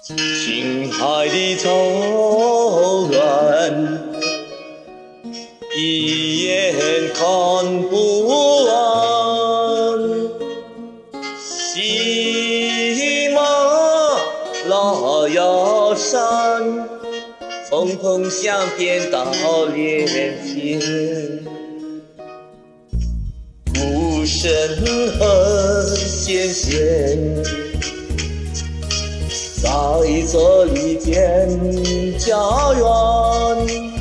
青海的草原，一眼看不完。喜马拉雅山，峰峰相连到连天。古神和仙仙在这里建家园，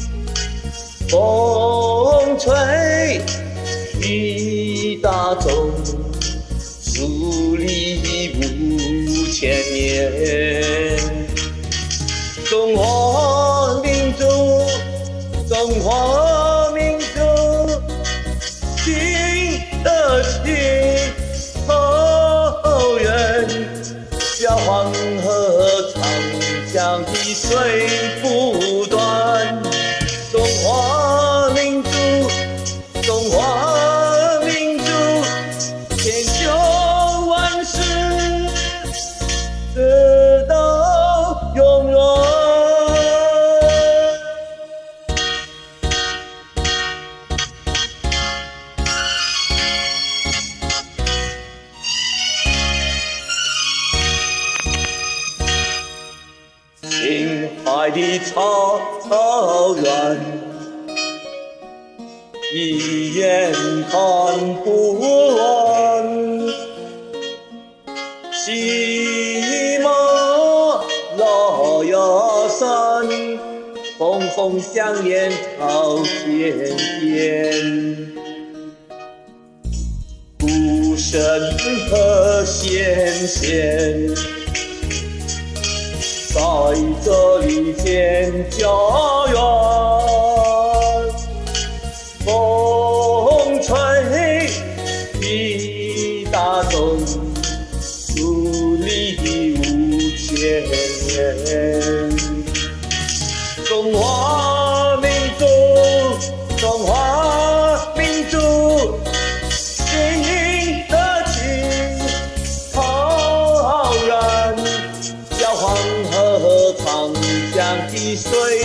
风吹雨打中，树立5000年。中华民族，中华民族，新的起后援。小黄河、长江的水不断，中华民族，中华民族，千秋万世，直到永远。青海的草原，一眼看不完。喜马拉雅山，峰峰相连到天边。古神和仙仙在这里建家园，风吹雨打中，树立5000年。中华民族，中华民族，新的起草原。小黄河、长江的水